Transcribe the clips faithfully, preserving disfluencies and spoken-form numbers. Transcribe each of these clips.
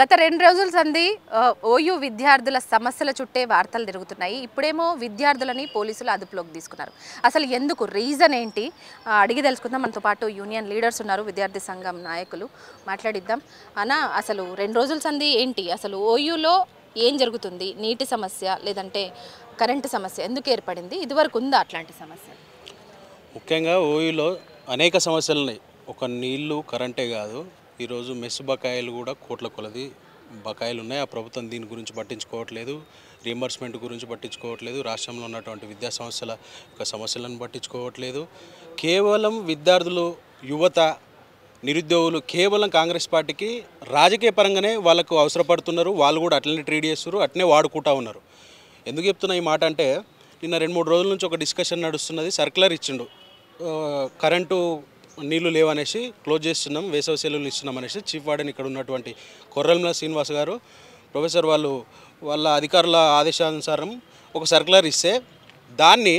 గత రెండు రోజుల సంది ఓయూ విద్యార్థుల సమస్యల చుట్టే వార్తలు తిరుగుతున్నాయి. ఇప్పుడేమో విద్యార్థులని పోలీసులు అదుపులోకి తీసుకున్నారు. అసలు ఎందుకు, రీజన్ ఏంటి అడిగి తెలుసుకుందాం. మనతో పాటు యూనియన్ లీడర్స్ ఉన్నారు, విద్యార్థి సంఘం నాయకులు, మాట్లాడిద్దాం. అన్న, అసలు రెండు రోజుల సంది ఏంటి, అసలు ఓయూలో ఏం జరుగుతుంది? నీటి సమస్య లేదంటే కరెంటు సమస్య ఎందుకు ఏర్పడింది? ఇదివరకు ఉందా అట్లాంటి సమస్య? ముఖ్యంగా ఓయూలో అనేక సమస్యలు ఉన్నాయి. ఒక నీళ్లు కరెంటే కాదు, ఈరోజు మెస్సు బకాయిలు కూడా కోట్ల కొలది బకాయిలు ఉన్నాయి. ఆ ప్రభుత్వం దీని గురించి పట్టించుకోవట్లేదు, రీఎంబర్స్మెంట్ గురించి పట్టించుకోవట్లేదు, రాష్ట్రంలో ఉన్నటువంటి విద్యా సంస్థల యొక్క సమస్యలను పట్టించుకోవట్లేదు. కేవలం విద్యార్థులు, యువత, నిరుద్యోగులు కేవలం కాంగ్రెస్ పార్టీకి రాజకీయ పరంగానే వాళ్ళకు అవసరపడుతున్నారు. వాళ్ళు కూడా అట్లనే ట్రీట్ చేస్తున్నారు, అట్లనే వాడుకుంటూ ఉన్నారు. ఎందుకు చెప్తున్నా ఈ మాట అంటే, నిన్న రెండు మూడు రోజుల నుంచి ఒక డిస్కషన్ నడుస్తున్నది. సర్క్యులర్ ఇచ్చిండు, కరెంటు నీళ్లు లేవనేసి క్లోజ్ చేస్తున్నాం, వేసవి సెలవులు ఇస్తున్నాం అనేసి చీఫ్ వార్డెన్ ఇక్కడ ఉన్నటువంటి కొర్రల్మల శ్రీనివాస్ గారు ప్రొఫెసర్ వాళ్ళు వాళ్ళ అధికారుల ఆదేశానుసారం ఒక సర్క్యులర్ ఇస్తే, దాన్ని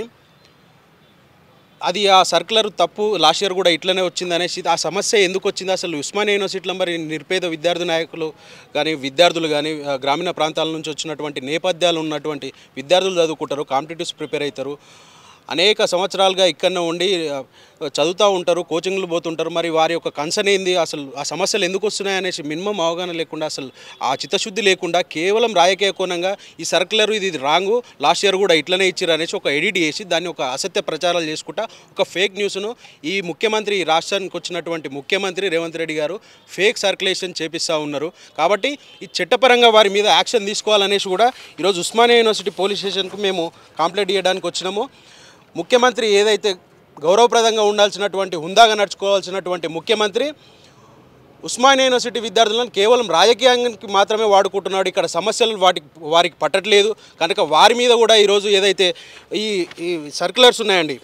అది ఆ సర్క్యులర్ తప్పు, లాస్ట్ ఇయర్ కూడా ఇట్లనే వచ్చింది అనేసి, ఆ సమస్య ఎందుకు వచ్చింది అసలు ఉస్మానియా యూనివర్సిటీలో మరి నిరుపేద విద్యార్థి నాయకులు కానీ విద్యార్థులు కానీ గ్రామీణ ప్రాంతాల నుంచి వచ్చినటువంటి నేపథ్యాలు ఉన్నటువంటి విద్యార్థులు చదువుకుంటారు, కాంపిటేటివ్స్ ప్రిపేర్ అవుతారు, అనేక సంవత్సరాలుగా ఇక్కడనే ఉండి చదువుతూ ఉంటారు, కోచింగ్లు పోతుంటారు. మరి వారి యొక్క కన్సర్న్ ఏంది, అసలు ఆ సమస్యలు ఎందుకు వస్తున్నాయి అనేసి మినిమం అవగాహన లేకుండా, అసలు ఆ చిత్తశుద్ధి లేకుండా కేవలం రాజకీయ కోణంగా ఈ సర్క్యులర్ ఇది రాంగు, లాస్ట్ ఇయర్ కూడా ఇట్లనే ఇచ్చారు అనేసి ఒక ఎడిట్ చేసి దాన్ని ఒక అసత్య ప్రచారాలు చేసుకుంటా ఒక ఫేక్ న్యూస్ను ఈ ముఖ్యమంత్రి, ఈ రాష్ట్రానికి వచ్చినటువంటి ముఖ్యమంత్రి రేవంత్ రెడ్డి గారు ఫేక్ సర్క్యులేషన్ చేపిస్తూ ఉన్నారు. కాబట్టి ఈ చట్టపరంగా వారి మీద యాక్షన్ తీసుకోవాలనేసి కూడా ఈరోజు ఉస్మానియా యూనివర్సిటీ పోలీస్ స్టేషన్కు మేము కంప్లైంట్ ఇవ్వడానికి వచ్చినాము. ముఖ్యమంత్రి ఏదైతే గౌరవప్రదంగా ఉండాల్సినటువంటి, హుందాగా నడుచుకోవాల్సినటువంటి ముఖ్యమంత్రి ఉస్మానియా యూనివర్సిటీ విద్యార్థులను కేవలం రాజకీయానికి మాత్రమే వాడుకుంటున్నాడు. ఇక్కడ సమస్యలు వాటికి వారికి పట్టట్లేదు కనుక వారి మీద కూడా ఈరోజు ఏదైతే ఈ ఈ సర్క్యులర్స్ ఉన్నాయండి,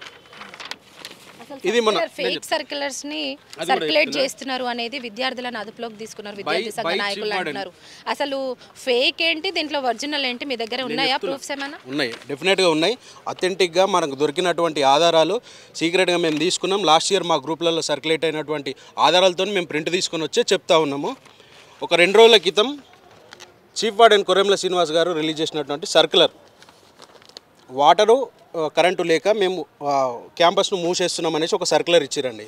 ఇది మన ఫేక్ సర్క్యులర్స్ ని సర్క్యులేట్ చేస్తున్నారు అనేది విద్యార్థులను అదుపులోకి తీసుకున్నారు విద్యార్థి సంఘ నాయకులు అంటున్నారు. అసలు ఫేక్ ఏంటి, దీంట్లో ఒరిజినల్ ఏంటి, మీ దగ్గర ఉన్నాయా ప్రూఫ్స్ ఏమైనా? ఉన్నాయి, డెఫినెట్గా ఉన్నాయి. అథెంటిక్గా మనకు దొరికినటువంటి ఆధారాలు సీక్రెట్గా మేము తీసుకున్నాం. లాస్ట్ ఇయర్ మా గ్రూప్లలో సర్క్యులేట్ అయినటువంటి ఆధారాలతో మేము ప్రింట్ తీసుకొని వచ్చే చెప్తా ఉన్నాము. ఒక రెండు రోజుల క్రితం చీఫ్ వార్డెన్ కొర్రల్మల శ్రీనివాస్ గారు రిలీజ్ చేసినటువంటి సర్క్యులర్, వాటరు కరెంటు లేక మేము క్యాంపస్ను మూసేస్తున్నాం అనేసి ఒక సర్క్యులర్ ఇచ్చారండి.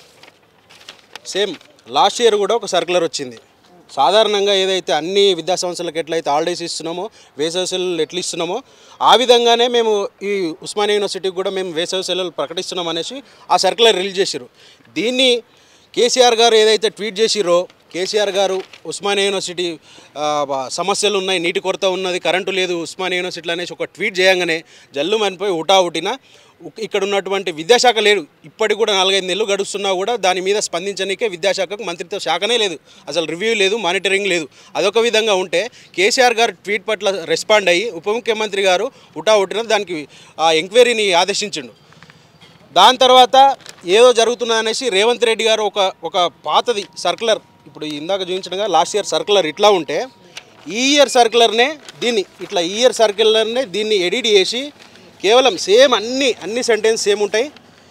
సేమ్ లాస్ట్ ఇయర్ కూడా ఒక సర్క్యులర్ వచ్చింది. సాధారణంగా ఏదైతే అన్ని విద్యా సంస్థలకు ఎట్లయితే హాలిడేస్ ఇస్తున్నామో, వేసవి సెలవులు ఎట్లా ఇస్తున్నామో ఆ విధంగానే మేము ఈ ఉస్మానియా యూనివర్సిటీకి కూడా మేము వేసవి సెలవులు ప్రకటిస్తున్నాం అనేసి ఆ సర్క్యులర్ రిలీజ్ చేసిరు. దీన్ని కేసీఆర్ గారు ఏదైతే ట్వీట్ చేసిరో, కేసీఆర్ గారు ఉస్మానియా యూనివర్సిటీ సమస్యలు ఉన్నాయి, నీటి కొరత ఉన్నది, కరెంటు లేదు ఉస్మానియా యూనివర్సిటీలో అనేసి ఒక ట్వీట్ చేయగానే జల్లు మనిపోయి ఉటా ఉటిన ఇక్కడ ఉన్నటువంటి విద్యాశాఖ లేదు. ఇప్పటికి కూడా నాలుగైదు నెలలు గడుస్తున్నా కూడా దాని మీద స్పందించడానికే విద్యాశాఖకు మంత్రిత్వ శాఖనే లేదు, అసలు రివ్యూ లేదు, మానిటరింగ్ లేదు. అదొక విధంగా ఉంటే కేసీఆర్ గారు ట్వీట్ పట్ల రెస్పాండ్ అయ్యి ఉప ముఖ్యమంత్రి గారు ఉటా ఉటిన దానికి ఆ ఎంక్వైరీని ఆదేశించిండు. దాని తర్వాత ఏదో జరుగుతున్నదనేసి రేవంత్ రెడ్డి గారు ఒక ఒక పాతది సర్క్యులర్, ఇప్పుడు ఇందాక చూపించడంగా లాస్ట్ ఇయర్ సర్క్యులర్ ఇట్లా ఉంటే ఈ ఇయర్ సర్క్యులర్నే దీన్ని ఇట్లా ఈ ఇయర్ సర్క్యులర్నే దీన్ని ఎడిట్ చేసి కేవలం సేమ్ అన్ని అన్ని సెంటెన్స్ సేమ్ ఉంటాయి,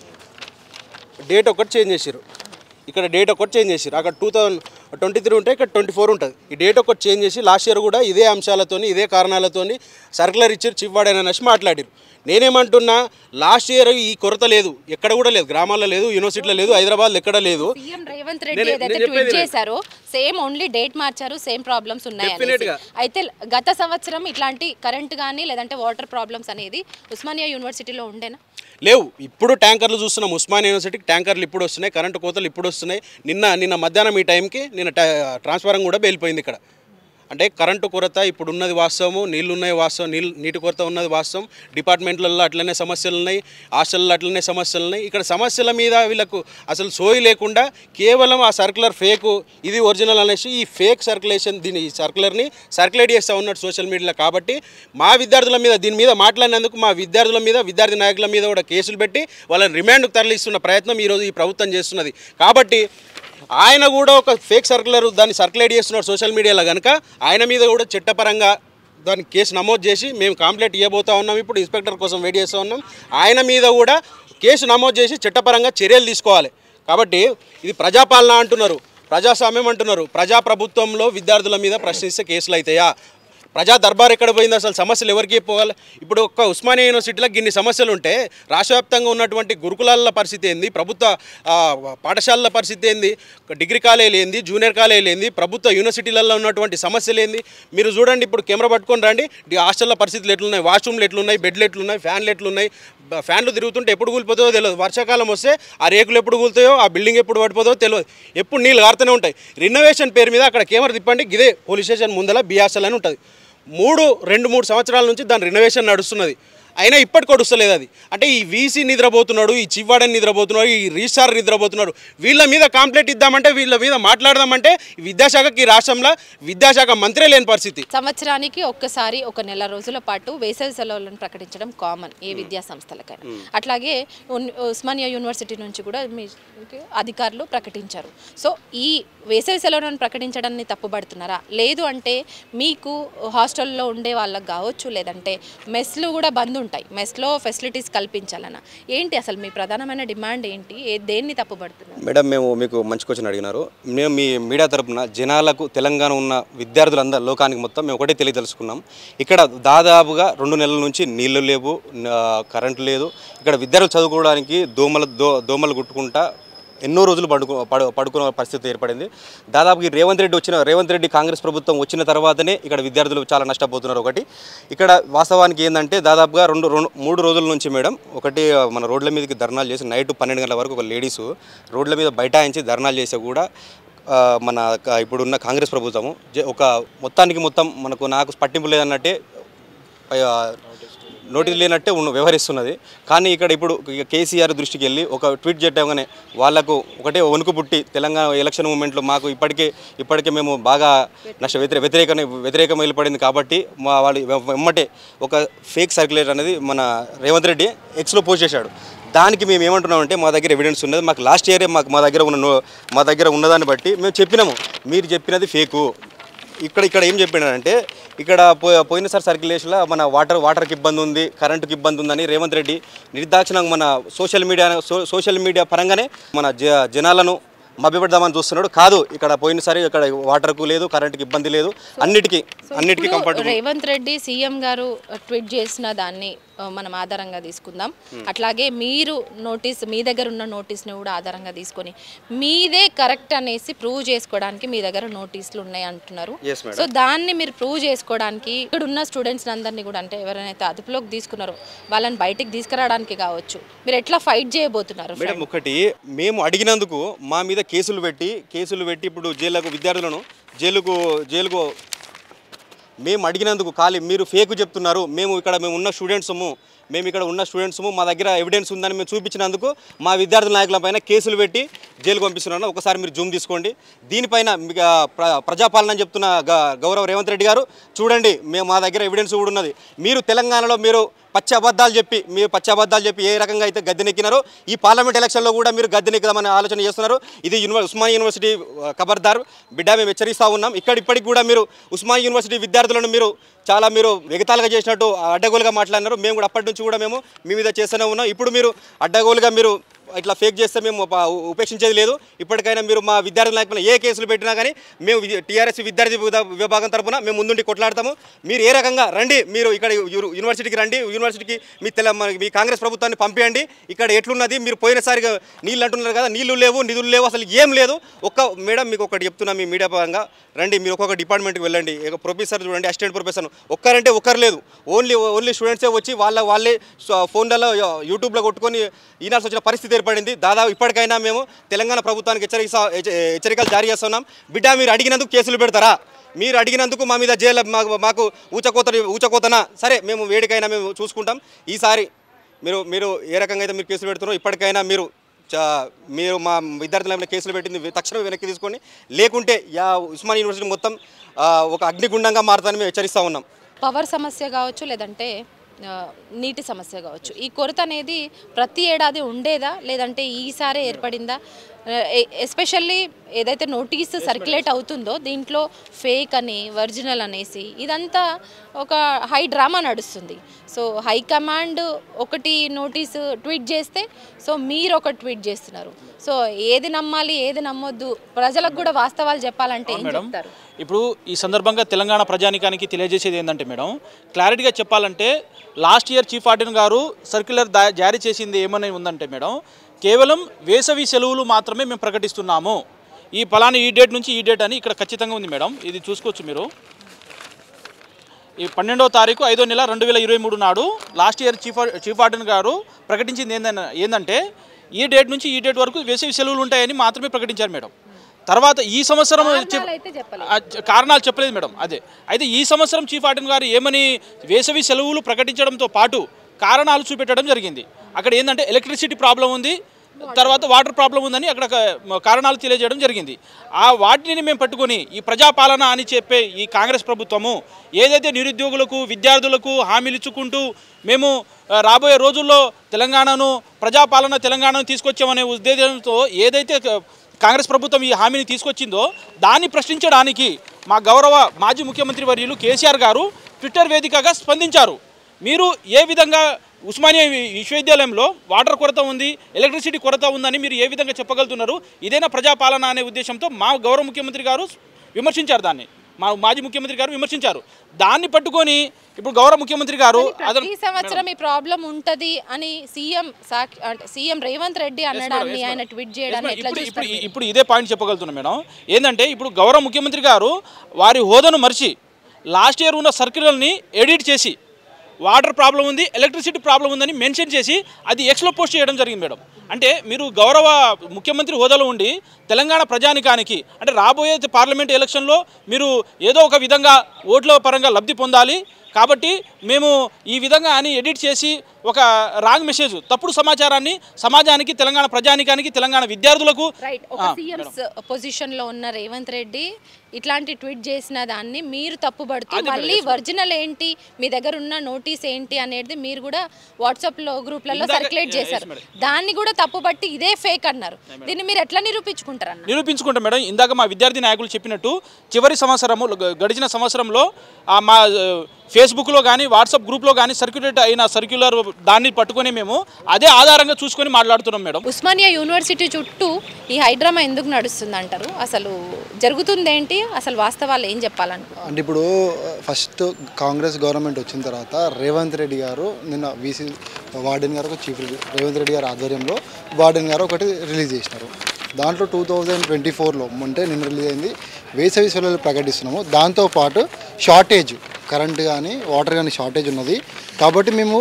డేట్ ఒకటి చేంజ్ చేసారు, ఇక్కడ డేట్ ఒకటి చేంజ్ చేసారు, అక్కడ టూ థౌజండ్ ట్వంటీ త్రీ ఉంటే ఇక్కడ ట్వంటీ ఫోర్ ఉంటుంది. ఈ డేట్ ఒకటి చేంజ్ చేసి లాస్ట్ ఇయర్ కూడా ఇదే అంశాలతోని ఇదే కారణాలతోని సర్క్యులర్ ఇచ్చారు, చీఫ్ వార్డెన్ అనేసి మాట్లాడారు. నేనేమంటున్నా, లాస్ట్ ఇయర్ ఈ కొరత లేదు, ఎక్కడ కూడా లేదు, గ్రామాల్లో లేదు, యూనివర్సిటీలో లేదు, హైదరాబాద్లో ఎక్కడ లేదు. సీఎం రేవంత్ రెడ్డి ఏదైతే ట్వీట్ చేశారో సేమ్ ఓన్లీ డేట్ మార్చారు, సేమ్ ప్రాబ్లమ్స్ ఉన్నాయి. అయితే గత సంవత్సరం ఇట్లాంటి కరెంట్ కానీ లేదంటే వాటర్ ప్రాబ్లమ్స్ అనేది ఉస్మానియా యూనివర్సిటీలో ఉండేనా? లేవు. ఇప్పుడు ట్యాంకర్లు చూస్తున్నాం, ఉస్మానియా యూనివర్సిటీకి ట్యాంకర్లు ఇప్పుడు వస్తున్నాయి, కరెంటు కోతలు ఇప్పుడు వస్తున్నాయి. నిన్న నిన్న మధ్యాహ్నం ఈ టైంకి నిన్న ట్రాన్స్ఫారం కూడా వెళ్ళిపోయింది ఇక్కడ. అంటే కరెంటు కొరత ఇప్పుడు ఉన్నది వాస్తవము, నీళ్ళు ఉన్నాయి వాస్తవం, నీళ్ళు నీటి కొరత ఉన్నది వాస్తవం, డిపార్ట్మెంట్లలో అట్లనే సమస్యలు ఉన్నాయి, హాస్టల్లో అట్లనే సమస్యలు ఉన్నాయి. ఇక్కడ సమస్యల మీద వీళ్ళకు అసలు సోయి లేకుండా కేవలం ఆ సర్క్యులర్ ఫేకు, ఇది ఒరిజినల్ అనేసి ఈ ఫేక్ సర్క్యులేషన్, దీని ఈ సర్క్యులర్ని సర్క్యులేట్ చేస్తూ ఉన్నాడు సోషల్ మీడియాలో. కాబట్టి మా విద్యార్థుల మీద దీని మీద మాట్లాడినందుకు మా విద్యార్థుల మీద, విద్యార్థి నాయకుల మీద కూడా కేసులు పెట్టి వాళ్ళని రిమాండ్కు తరలిస్తున్న ప్రయత్నం ఈరోజు ఈ ప్రభుత్వం చేస్తున్నది. కాబట్టి ఆయన కూడా ఒక ఫేక్ సర్క్యులర్ దాన్ని సర్క్యులేట్ చేస్తున్నాడు సోషల్ మీడియాలో కనుక ఆయన మీద కూడా చట్టపరంగా దాని కేసు నమోదు చేసి మేము కంప్లైంట్ ఇవ్వబోతా ఉన్నాం. ఇప్పుడు ఇన్స్పెక్టర్ కోసం వెయిట్ చేస్తూ ఉన్నాం. ఆయన మీద కూడా కేసు నమోదు చేసి చట్టపరంగా చర్యలు తీసుకోవాలి. కాబట్టి ఇది ప్రజాపాలన అంటున్నారు. ప్రజాస్వామ్యం అంటున్నారు. ప్రజాప్రభుత్వంలో విద్యార్థుల మీద ప్రశ్నిస్తే కేసులు అవుతాయా? ప్రజా దర్బార్ ఎక్కడ పోయింది? అసలు సమస్యలు ఎవరికి చెప్పుకోవాలి? ఇప్పుడు ఒక్క ఉస్మానియా యూనివర్సిటీలో ఇన్ని సమస్యలు ఉంటే రాష్ట్ర వ్యాప్తంగా ఉన్నటువంటి గురుకులాల పరిస్థితి ఏంది, ప్రభుత్వ పాఠశాలల పరిస్థితి ఏంది, డిగ్రీ కాలేజీలు ఏంది, జూనియర్ కాలేజీలు ఏంది, ప్రభుత్వ యూనివర్సిటీలలో ఉన్నటువంటి సమస్యలు ఏంది? మీరు చూడండి, ఇప్పుడు కెమెరా పట్టుకొని రండి, హాస్టల్ల పరిస్థితులు ఎట్లున్నాయి, వాష్రూమ్లు ఎట్లున్నాయి, బెడ్లు ఎట్లున్నాయి, ఫ్యాన్లు ఎట్లున్నాయి. ఫ్యాన్లు తిరుగుతుంటే ఎప్పుడు కూలిపోతుందో తెలియదు. వర్షాకాలం వస్తే ఆ రేకులు ఎప్పుడు కూలుతాయో, ఆ బిల్డింగ్ ఎప్పుడు పడిపోతుందో తెలియదు. ఎప్పుడు నీళ్ళు కారుతూనే ఉంటాయి. రినోవేషన్ పేరు మీద అక్కడ కెమెరా తిప్పండి, ఇదే పోలీస్ స్టేషన్ ముందల బిఆర్ఎల్ అని ఉంటుంది. మూడు రెండు మూడు సంవత్సరాల నుంచి దాని రినోవేషన్ నడుస్తున్నది, అయినా ఇప్పటికి వస్తలేదు అది. అంటే ఈ వీసీ నిద్రపోతున్నాడు, ఈ చివ్వాడని నిద్రపోతున్నాడు, ఈ రిజిస్ట్రార్ నిద్రపోతున్నాడు. వీళ్ళ మీద కంప్లైంట్ ఇద్దామంటే, వీళ్ళ మీద మాట్లాడదామంటే విద్యాశాఖకి రాష్ట్రంలో విద్యాశాఖ మంత్రే లేని పరిస్థితి. సంవత్సరానికి ఒక్కసారి ఒక నెల రోజుల పాటు వేసవి సెలవులను ప్రకటించడం కామన్ ఏ విద్యా సంస్థలకైనా. అట్లాగే ఉస్మానియా యూనివర్సిటీ నుంచి కూడా మీ అధికారులు ప్రకటించారు. సో ఈ వేసవి సెలవులను ప్రకటించడాన్ని తప్పుపడుతున్నారా? లేదు అంటే మీకు హాస్టల్లో ఉండే వాళ్ళకి కావచ్చు, లేదంటే మెస్లు కూడా బంద్ ఉంటాయి, మెస్లో ఫెసిలిటీస్ కల్పించాలన్నా ఏంటి అసలు మీ ప్రధానమైన డిమాండ్ ఏంటి? దేన్ని తప్పుపడుతున్నారు? మేడం, మేము మీకు మంచి క్వశ్చన్ అడిగినారు. మేము మీ మీడియా తరపున జనాలకు, తెలంగాణ ఉన్న విద్యార్థులందరూ, లోకానికి మొత్తం మేము ఒకటే తెలియదలుచుకున్నాం. ఇక్కడ దాదాపుగా రెండు నెలల నుంచి నీళ్లు లేవు, కరెంటు లేదు. ఇక్కడ విద్యార్థులు చదువుకోవడానికి దోమలు దో దోమలు గుట్టుకుంటా ఎన్నో రోజులు పడుకు పడు పడుకున్న పరిస్థితి ఏర్పడింది. దాదాపు ఈ రేవంత్ రెడ్డి వచ్చిన రేవంత్ రెడ్డి కాంగ్రెస్ ప్రభుత్వం వచ్చిన తర్వాతనే ఇక్కడ విద్యార్థులు చాలా నష్టపోతున్నారు. ఒకటి ఇక్కడ వాస్తవానికి ఏంటంటే దాదాపుగా రెండు రెండు మూడు రోజుల నుంచి మేడం, ఒకటి మన రోడ్ల మీదకి ధర్నాలు చేసి నైట్ పన్నెండు గంటల వరకు ఒక లేడీసు రోడ్ల మీద బైఠాయించి ధర్నాలు చేసే కూడా మన ఇప్పుడున్న కాంగ్రెస్ ప్రభుత్వము ఒక మొత్తానికి మొత్తం మనకు నాకు పట్టింపు లేదన్నట్టే, నోటీస్ లేనట్టే ఉన్న వ్యవహరిస్తున్నది. కానీ ఇక్కడ ఇప్పుడు కేసీఆర్ దృష్టికి వెళ్ళి ఒక ట్వీట్ చేయగానే వాళ్ళకు ఒకటే వణుకు పుట్టి, తెలంగాణ ఎలక్షన్ మూమెంట్లో మాకు ఇప్పటికే ఇప్పటికే మేము బాగా నష్ట వ్యతిరేక వ్యతిరేక వ్యతిరేకం వెళ్ళిపడింది కాబట్టి మా వాళ్ళు వెమ్మటే ఒక ఫేక్ సర్క్యులేటర్ అనేది మన రేవంత్ రెడ్డి ఎక్స్లో పోస్ట్ చేశాడు. దానికి మేము ఏమంటున్నామంటే మా దగ్గర ఎవిడెన్స్ ఉన్నది, మాకు లాస్ట్ ఇయరే మాకు మా దగ్గర ఉన్న మా దగ్గర ఉన్నదాన్ని బట్టి మేము చెప్పినాము, మీరు చెప్పినది ఫేకు. ఇక్కడ ఇక్కడ ఏం చెప్పినాడంటే, ఇక్కడ పో పోయినసారి సర్క్యులేషన్లో మన వాటర్ వాటర్కి ఇబ్బంది ఉంది, కరెంటుకి ఇబ్బంది ఉందని రేవంత్ రెడ్డి నిర్దాక్షిణంగా మన సోషల్ మీడియా సోషల్ మీడియా పరంగానే మన జ జనాలను మభ్యపెడదామని చూస్తున్నాడు. కాదు, ఇక్కడ పోయినసారి ఇక్కడ వాటర్కు లేదు, కరెంటుకి ఇబ్బంది లేదు, అన్నిటికీ అన్నిటికీ కంఫర్టబుల్. రేవంత్ రెడ్డి సీఎం గారు ట్వీట్ చేసిన దాన్ని మనం ఆధారంగా తీసుకుందాం. అట్లాగే మీరు నోటీస్, మీ దగ్గర ఉన్న నోటీస్ని కూడా ఆధారంగా తీసుకొని మీదే కరెక్ట్ అనేసి ప్రూవ్ చేసుకోవడానికి మీ దగ్గర నోటీసులు ఉన్నాయి అంటున్నారు. సో దాన్ని మీరు ప్రూవ్ చేసుకోవడానికి ఇక్కడ ఉన్న స్టూడెంట్స్ అందరినీ కూడా, అంటే ఎవరైతే అదుపులోకి తీసుకున్నారో వాళ్ళని బయటికి తీసుకురావడానికి కావచ్చు, మీరు ఎట్లా ఫైట్ చేయబోతున్నారు? మేడం, ఒకటి మేము అడిగినందుకు మా మీద కేసులు పెట్టి కేసులు పెట్టి ఇప్పుడు జైలుకు విద్యార్థులను జైలుకు జైలుకు మేము అడిగినందుకు ఖాళీ మీరు ఫేక్ చెప్తున్నారు, మేము ఇక్కడ మేము ఉన్న స్టూడెంట్సము మేము ఇక్కడ ఉన్న స్టూడెంట్సము మా దగ్గర ఎవిడెన్స్ ఉందని మేము చూపించినందుకు మా విద్యార్థుల నాయకుల పైన కేసులు పెట్టి జైలుకు పంపిస్తున్నాను. ఒకసారి మీరు జూమ్ తీసుకోండి. దీనిపైన ప్రజాపాలన అని చెప్తున్న గౌరవ రేవంత్ రెడ్డి గారు చూడండి, మేము మా దగ్గర ఎవిడెన్స్ కూడా ఉన్నది. మీరు తెలంగాణలో మీరు పచ్చి అబద్ధాలు చెప్పి మీరు పచ్చి అబద్ధాలు చెప్పి ఏ రకంగా అయితే గద్దెనెక్కినారో ఈ పార్లమెంట్ ఎలక్షన్లో కూడా మీరు గద్దెనెక్కుదామని ఆలోచన చేస్తున్నారు. ఇది యూనివర్ ఉస్మానియా యూనివర్సిటీ ఖబర్దార్ బిడ్డ, మేము హెచ్చరిస్తూ ఉన్నాం. ఇక్కడ ఇప్పటికి కూడా మీరు ఉస్మానియా యూనివర్సిటీ విద్యార్థులను మీరు చాలా మీరు వెగతాలుగా చేసినట్టు అడ్డగోలుగా మాట్లాడినారు. మేము కూడా అప్పటి నుంచి కూడా మేము మీ మీద చేస్తూనే ఉన్నాం. ఇప్పుడు మీరు అడ్డగోలుగా మీరు ఇట్లా ఫేక్ చేస్తే మేము ఉపేక్షించేది లేదు. ఇప్పటికైనా మీరు మా విద్యార్థుల నాయకులు ఏ కేసులు పెట్టినా కానీ మేము టీఆర్ఎస్ విద్యార్థి విభాగం తరఫున మేము ముందుండి కొట్లాడతాము. మీరు ఏ రకంగా రండి, మీరు ఇక్కడ యూనివర్సిటీకి రండి, యూనివర్సిటీకి మీ తెల మీ కాంగ్రెస్ ప్రభుత్వాన్ని పంపించండి. ఇక్కడ ఎట్లున్నది, మీరు పోయినసారిగా నీళ్ళు అంటున్నారు కదా, నీళ్లు లేవు, నిధులు లేవు, అసలు ఏం లేదు. ఒక్క మేడం మీకు ఒకటి చెప్తున్నా, మీ మీడియా పరంగా రండి, మీరు ఒక్కొక్క డిపార్ట్మెంట్కి వెళ్ళండి. ప్రొఫెసర్ చూడండి, అసిస్టెంట్ ప్రొఫెసర్ ఒక్కరంటే ఒక్కరు లేదు, ఓన్లీ ఓన్లీ స్టూడెంట్సే వచ్చి వాళ్ళ వాళ్ళే ఫోన్లలో యూట్యూబ్లో కొట్టుకొని ఈనాల్సి వచ్చిన పరిస్థితి ఏర్పడింది. దాదాపు ఇప్పటికైనా మేము తెలంగాణ ప్రభుత్వానికి హెచ్చరిక హెచ్చరికలు జారీ చేస్తున్నాం. బిడ్డ, మీరు అడిగినందుకు కేసులు పెడతారా? మీరు అడిగినందుకు మా మీద జైలు మాకు మాకు ఊచకోత ఊచకోతనా సరే, మేము వేడికైనా మేము చూసుకుంటాం. ఈసారి మీరు మీరు ఏ రకంగా అయితే మీరు కేసులు పెడుతున్నారో ఇప్పటికైనా మీరు మీరు మా విద్యార్థుల కేసులు పెట్టింది తక్షణమే వెనక్కి తీసుకొని, లేకుంటే యా ఉస్మానియా యూనివర్సిటీ మొత్తం ఒక అగ్నిగుండంగా మారుతానని మేము హెచ్చరిస్తూ ఉన్నాం. పవర్ సమస్య కావచ్చు, లేదంటే నీటి సమస్య కావచ్చు, ఈ కొరత అనేది ప్రతి ఏడాది ఉండేదా, లేదంటే ఈసారి ఏర్పడిందా? ఎస్పెషల్లీ ఏదైతే నోటీస్ సర్క్యులేట్ అవుతుందో దీంట్లో ఫేక్ అని ఒరిజినల్ అనేసి ఇదంతా ఒక హై డ్రామా నడుస్తుంది. సో హైకమాండ్ ఒకటి నోటీసు ట్వీట్ చేస్తే సో మీరు ఒక ట్వీట్ చేస్తున్నారు. సో ఏది నమ్మాలి ఏది నమ్మొద్దు, ప్రజలకు కూడా వాస్తవాలు చెప్పాలంటే ఏం చెప్తారు? ఇప్పుడు ఈ సందర్భంగా తెలంగాణ ప్రజానికానికి తెలియజేసేది ఏంటంటే మేడం, క్లారిటీగా చెప్పాలంటే లాస్ట్ ఇయర్ చీఫ్ వార్డెన్ గారు సర్క్యులర్ జారీ చేసింది ఏమని ఉందంటే మేడం, కేవలం వేసవి సెలవులు మాత్రమే మేము ప్రకటిస్తున్నాము, ఈ పలానా ఈ డేట్ నుంచి ఈ డేట్ అని ఇక్కడ ఖచ్చితంగా ఉంది మేడం. ఇది చూసుకోవచ్చు మీరు. ఈ పన్నెండవ తారీఖు ఐదో నెల రెండు వేల ఇరవై మూడు నాడు last year chief chief warden గారు ప్రకటించింది ఏందన్న ఏంటంటే ఈ డేట్ నుంచి ఈ డేట్ వరకు వేసవి సెలవులు ఉంటాయని మాత్రమే ప్రకటించారు మేడం. తర్వాత ఈ సంవత్సరం కారణాలు చెప్పలేదు మేడం. అదే అయితే ఈ సంవత్సరం చీఫ్ వార్డెన్ గారు ఏమని వేసవి సెలవులు ప్రకటించడంతో పాటు కారణాలు చూపెట్టడం జరిగింది. అక్కడ ఏంటంటే ఎలక్ట్రిసిటీ ప్రాబ్లం ఉంది, తర్వాత వాటర్ ప్రాబ్లం ఉందని అక్కడ కారణాలు తెలియజేయడం జరిగింది. ఆ వాటిని మేము పట్టుకొని ఈ ప్రజాపాలన అని చెప్పే ఈ కాంగ్రెస్ ప్రభుత్వము ఏదైతే నిరుద్యోగులకు విద్యార్థులకు హామీలు ఇచ్చుకుంటూ మేము రాబోయే రోజుల్లో తెలంగాణను ప్రజాపాలన తెలంగాణను తీసుకొచ్చామనే ఉద్దేశంతో ఏదైతే కాంగ్రెస్ ప్రభుత్వం ఈ హామీని తీసుకొచ్చిందో దాన్ని ప్రశ్నించడానికి మా గౌరవ మాజీ ముఖ్యమంత్రి వర్యులు కేసీఆర్ గారు ట్విట్టర్ వేదికగా స్పందించారు. మీరు ఏ విధంగా ఉస్మానియా విశ్వవిద్యాలయంలో వాటర్ కొరత ఉంది, ఎలక్ట్రిసిటీ కొరత ఉందని మీరు ఏ విధంగా చెప్పగలుగుతున్నారు? ఇదేనా ప్రజాపాలన అనే ఉద్దేశంతో మా గౌరవ ముఖ్యమంత్రి గారు విమర్శించారు. దాన్ని మా మాజీ ముఖ్యమంత్రి గారు విమర్శించారు. దాన్ని పట్టుకొని ఇప్పుడు గౌరవ ముఖ్యమంత్రి గారు ఈ సంవత్సరం ఈ ప్రాబ్లం ఉంటది అని సీఎం అంటే సీఎం రేవంత్ రెడ్డి అనడాన్ని ఆయన ట్వీట్ చేయడాన్ని ఎట్లా ఇప్పుడు ఇప్పుడు ఇదే పాయింట్ చెప్పగలుగుతున్నాం మేడం. ఏంటంటే ఇప్పుడు గౌరవ ముఖ్యమంత్రి గారు వారి హోదాను మరిచి లాస్ట్ ఇయర్ ఉన్న సర్క్యులర్ని ఎడిట్ చేసి వాటర్ ప్రాబ్లం ఉంది, ఎలక్ట్రిసిటీ ప్రాబ్లం ఉందని మెన్షన్ చేసి అది ఎక్స్లో పోస్ట్ చేయడం జరిగింది మేడం. అంటే మీరు గౌరవ ముఖ్యమంత్రి హోదాలో ఉండి తెలంగాణ ప్రజానికానికి అంటే రాబోయే పార్లమెంట్ ఎలక్షన్లో మీరు ఏదో ఒక విధంగా ఓట్ల పరంగా లబ్ధి పొందాలి కాబట్టి మేము ఈ విధంగా అని ఎడిట్ చేసి ఒక రాంగ్ మెసేజ్ తప్పుడు సమాచారాన్ని సమాజానికి తెలంగాణ ప్రజానికానికి తెలంగాణ విద్యార్థులకు రైట్ ఒక సీఎంస్ పొజిషన్లో ఉన్న రేవంత్ రెడ్డి ఇట్లాంటి ట్వీట్ చేసిన దాన్ని మీరు తప్పుపడుతూ మళ్ళీ ఒరిజినల్ ఏంటి మీ దగ్గర ఉన్న నోటీస్ ఏంటి అనేది మీరు కూడా వాట్సాప్లో గ్రూప్లలో సర్క్యులేట్ చేశారు. దాన్ని కూడా తప్పుపట్టి ఇదే ఫేక్ అన్నారు. దీన్ని మీరు ఎట్లా నిరూపించుకుంటారు అన్న? నిరూపించుకుంటాం మేడం. ఇందాక మా విద్యార్థి నాయకులు చెప్పినట్టు చివరి సంవత్సరము గడిచిన సంవత్సరంలో మా ఫేస్బుక్లో కానీ వాట్సాప్ గ్రూప్లో కానీ సర్క్యులేట్ అయిన సర్క్యులర్ దాన్ని పట్టుకొని మేము అదే ఆధారంగా చూసుకొని మాట్లాడుతున్నాం మేడం. ఉస్మానియా యూనివర్సిటీ చుట్టూ ఈ హైడ్రామా ఎందుకు నడుస్తుంది అంటారు? అసలు జరుగుతుంది ఏంటి, అసలు వాస్తవాలు ఏం చెప్పాలంటే అంటే ఇప్పుడు ఫస్ట్ కాంగ్రెస్ గవర్నమెంట్ వచ్చిన తర్వాత రేవంత్ రెడ్డి గారు నిన్న వీసీ వార్డెన్ గారు చీఫ్ రేవంత్ రెడ్డి గారు ఆధ్వర్యంలో వార్డెన్ గారు ఒకటి రిలీజ్ చేసినారు. దాంట్లో టూ థౌజండ్ ట్వంటీ ఫోర్లో అంటే నిన్న రిలీజ్ అయింది వేసవి సెలవులు ప్రకటిస్తున్నాము. దాంతోపాటు షార్టేజ్ కరెంట్ కానీ వాటర్ కానీ షార్టేజ్ ఉన్నది కాబట్టి మేము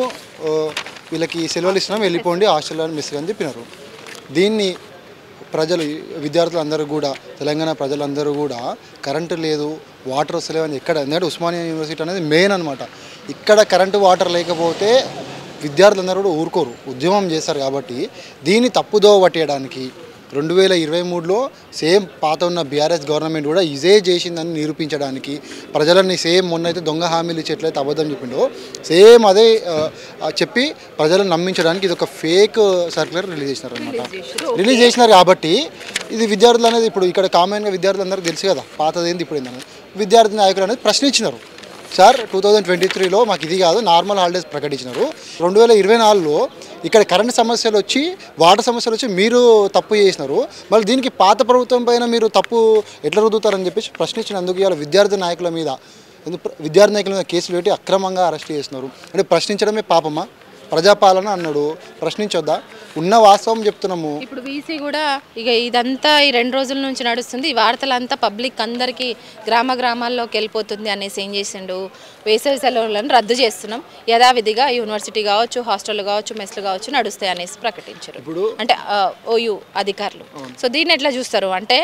వీళ్ళకి సెలవులు ఇస్తున్నాం, వెళ్ళిపోండి హాస్టల్లో మిస్ అని చెప్పినారు. దీన్ని ప్రజలు విద్యార్థులందరూ కూడా తెలంగాణ ప్రజలందరూ కూడా కరెంటు లేదు వాటర్ వస్తలేవని ఎక్కడ ఎందుకంటే ఉస్మానియా యూనివర్సిటీ అనేది మెయిన్ అనమాట. ఇక్కడ కరెంటు వాటర్ లేకపోతే విద్యార్థులందరూ కూడా ఊరుకోరు, ఉద్యమం చేస్తారు. కాబట్టి దీన్ని తప్పుదోవ పట్టేయడానికి రెండు వేల ఇరవై మూడులో సేమ్ పాత ఉన్న బీఆర్ఎస్ గవర్నమెంట్ కూడా ఇదే చేసిందని నిరూపించడానికి ప్రజలని సేమ్ మొన్న అయితే దొంగ హామీలు ఇచ్చేట్లయితే అబద్ధం చెప్పిండో సేమ్ అదే చెప్పి ప్రజలను నమ్మించడానికి ఇది ఒక ఫేక్ సర్క్యులర్ రిలీజ్ చేసినారు అనమాట. రిలీజ్ చేసినారు కాబట్టి ఇది విద్యార్థులు అనేది ఇప్పుడు ఇక్కడ కామన్గా విద్యార్థులందరికీ తెలుసు కదా పాతది ఏంది ఇప్పుడు ఏంటనేది. విద్యార్థి నాయకులు అనేది ప్రశ్నించినారు. సార్ టూ థౌజండ్ ట్వంటీ త్రీలో మాకు ఇది కాదు నార్మల్ హాలిడేస్ ప్రకటించినారు. రెండు వేల ఇరవై నాలుగులో ఇక్కడ కరెంట్ సమస్యలు వచ్చి వాటర్ సమస్యలు వచ్చి మీరు తప్పు చేసినారు, మళ్ళీ దీనికి పాత ప్రభుత్వం పైన మీరు తప్పు ఎట్లా రుద్దుతారని చెప్పేసి ప్రశ్నించినందుకు ఇవాళ విద్యార్థి నాయకుల మీద విద్యార్థి నాయకుల మీద కేసులు పెట్టి అక్రమంగా అరెస్ట్ చేస్తున్నారు. అంటే ప్రశ్నించడమే పాపమా? ప్రజాపాలన అన్నాడు, ప్రశ్నించొద్దా? ఉన్న వాస్తవం చెప్తున్నాము. ఇప్పుడు వీసీ కూడా ఇక ఇదంతా ఈ రెండు రోజుల నుంచి నడుస్తుంది, ఈ వార్తలంతా పబ్లిక్ అందరికీ గ్రామ గ్రామాల్లోకి వెళ్ళిపోతుంది అనేసి ఏం చేసిండు, వేసవి సెలవులను రద్దు చేస్తున్నాం, యథావిధిగా యూనివర్సిటీ కావచ్చు హాస్టల్ కావచ్చు మెస్లు కావచ్చు నడుస్తాయి అనేసి ప్రకటించారు ఇప్పుడు అంటే ఓయూ అధికారులు. సో దీన్ని ఎట్లా చూస్తారు? అంటే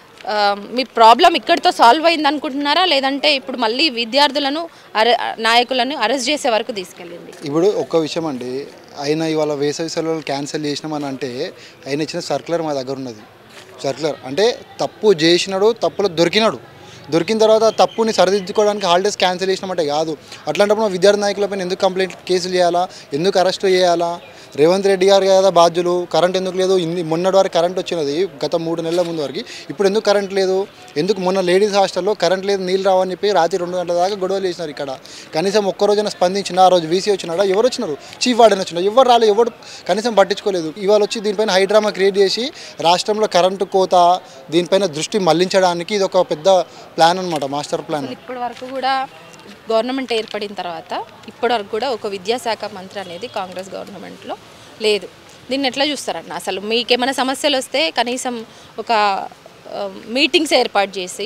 మీ ప్రాబ్లం ఇక్కడితో సాల్వ్ అయింది అనుకుంటున్నారా, లేదంటే ఇప్పుడు మళ్ళీ విద్యార్థులను అరె నాయకులను అరెస్ట్ చేసే వరకు తీసుకెళ్ళింది? ఇప్పుడు ఒక్క విషయం అండి, ఆయన ఇవాళ వేసవి సెలవులు క్యాన్సిల్ చేసినామని అంటే ఆయన ఇచ్చిన సర్క్యులర్ మా దగ్గర ఉన్నది. సర్క్యులర్ అంటే తప్పు చేసినాడు, తప్పులో దొరికినాడు, దొరికిన తర్వాత తప్పుని సరిదిద్దుకోవడానికి హాలిడేస్ క్యాన్సిల్ చేసినామంటే కాదు. అట్లాంటప్పుడు విద్యార్థి నాయకులపైన ఎందుకు కంప్లైంట్ కేసులు చేయాలా, ఎందుకు అరెస్ట్ చేయాలా? రేవంత్ రెడ్డి గారు కదా బాధ్యులు. కరెంట్ ఎందుకు లేదు? ఇన్ని మొన్నటి వరకు కరెంట్ వచ్చినది గత మూడు నెలల ముందు వరకు, ఇప్పుడు ఎందుకు కరెంట్ లేదు? ఎందుకు మొన్న లేడీస్ హాస్టల్లో కరెంట్ లేదు, నీళ్ళు రావని చెప్పి రాత్రి రెండు గంటల దాకా గొడవలు చేసినారు. ఇక్కడ కనీసం ఒక్కరోజైనా స్పందించిన, ఆ రోజు వీసీ వచ్చినాడా? ఎవరు వచ్చినారు? చీఫ్ వార్డెన్ వచ్చినా, ఎవరు రాలేదు, ఎవరు కనీసం పట్టించుకోలేదు. ఇవాళ వచ్చి దీనిపైన హైడ్రామా క్రియేట్ చేసి రాష్ట్రంలో కరెంటు కోత దీనిపైన దృష్టి మళ్లించడానికి ఇది ఒక పెద్ద ప్లాన్ అనమాట, మాస్టర్ ప్లాన్. ఇప్పటి వరకు కూడా గవర్నమెంట్ ఏర్పడిన తర్వాత ఇప్పటి వరకు కూడా ఒక విద్యాశాఖ మంత్రి అనేది కాంగ్రెస్ గవర్నమెంట్లో లేదు. దీన్ని ఎట్లా చూస్తారన్న? అసలు మీకేమైనా సమస్యలు వస్తే కనీసం ఒక మీటింగ్స్ ఏర్పాటు చేసి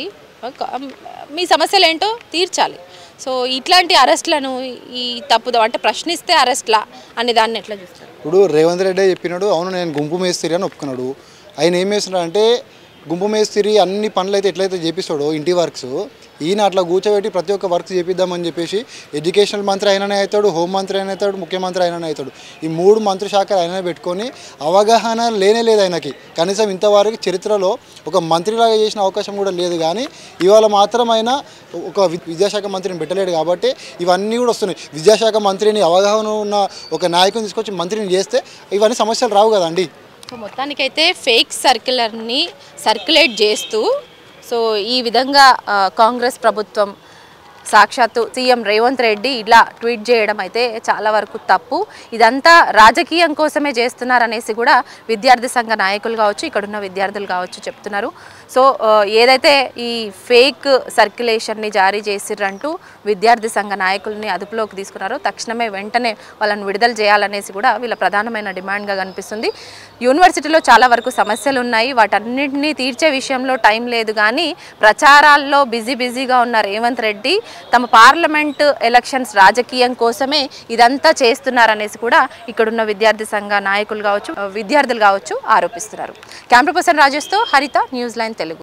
మీ సమస్యలు ఏంటో తీర్చాలి. సో ఇట్లాంటి అరెస్ట్లను ఈ తప్పుదో అంటే ప్రశ్నిస్తే అరెస్ట్లా అనే దాన్ని ఎట్లా చూస్తారు? ఇప్పుడు రేవంత్ రెడ్డి చెప్పినాడు, అవును నేను గుంపు మేస్త్రి అని ఒప్పుకున్నాడు. ఆయన ఏం చేస్తున్నాడు అంటే, గుంపు మేస్త్రి అన్ని పనులు అయితే ఎట్లయితే చేపిస్తాడో ఇంటి వర్క్స్, ఈయన అట్లా కూర్చోబెట్టి ప్రతి ఒక్క వర్క్స్ చేపిద్దామని చెప్పేసి ఎడ్యుకేషనల్ మంత్రి అయిననే అవుతాడు, హోం మంత్రి అయిన అవుతాడు, ముఖ్యమంత్రి అయిననే అవుతాడు. ఈ మూడు మంత్రి శాఖలు అయినా పెట్టుకొని అవగాహన లేనే లేదు ఆయనకి. కనీసం ఇంతవరకు చరిత్రలో ఒక మంత్రిలాగా చేసిన అవకాశం కూడా లేదు. కానీ ఇవాళ మాత్రం ఆయన ఒక విద్యాశాఖ మంత్రిని పెట్టలేడు కాబట్టి ఇవన్నీ కూడా వస్తున్నాయి. విద్యాశాఖ మంత్రిని అవగాహన ఉన్న ఒక నాయకుని తీసుకొచ్చి మంత్రిని చేస్తే ఇవన్నీ సమస్యలు రావు కదండి. సో మొత్తానికైతే ఫేక్ సర్క్యులర్ని సర్క్యులేట్ చేస్తూ సో ఈ విధంగా కాంగ్రెస్ ప్రభుత్వం సాక్షాత్తు సీఎం రేవంత్ రెడ్డి ఇలా ట్వీట్ చేయడం అయితే చాలా వరకు తప్పు. ఇదంతా రాజకీయం కోసమే చేస్తున్నారనేసి కూడా విద్యార్థి సంఘ నాయకులు కావచ్చు, ఇక్కడున్న విద్యార్థులు కావచ్చు చెప్తున్నారు. సో ఏదైతే ఈ ఫేక్ సర్క్యులేషన్ని జారీ చేసిర్రంటూ విద్యార్థి సంఘ నాయకుల్ని అదుపులోకి తీసుకున్నారో తక్షణమే వెంటనే వాళ్ళని విడుదల చేయాలనేసి కూడా వీళ్ళ ప్రధానమైన డిమాండ్గా కనిపిస్తుంది. యూనివర్సిటీలో చాలా వరకు సమస్యలు ఉన్నాయి, వాటన్నింటినీ తీర్చే విషయంలో టైం లేదు. కానీ ప్రచారాల్లో బిజీ బిజీగా ఉన్న రేవంత్ రెడ్డి తమ పార్లమెంటు ఎలక్షన్స్ రాజకీయం కోసమే ఇదంతా చేస్తున్నారనేసి కూడా ఇక్కడున్న విద్యార్థి సంఘ నాయకులు కావచ్చు, విద్యార్థులు కావచ్చు ఆరోపిస్తున్నారు. కెమెరా పర్సన్ రాజేష్తో హరిత, న్యూస్ లైన్ తెలుగు.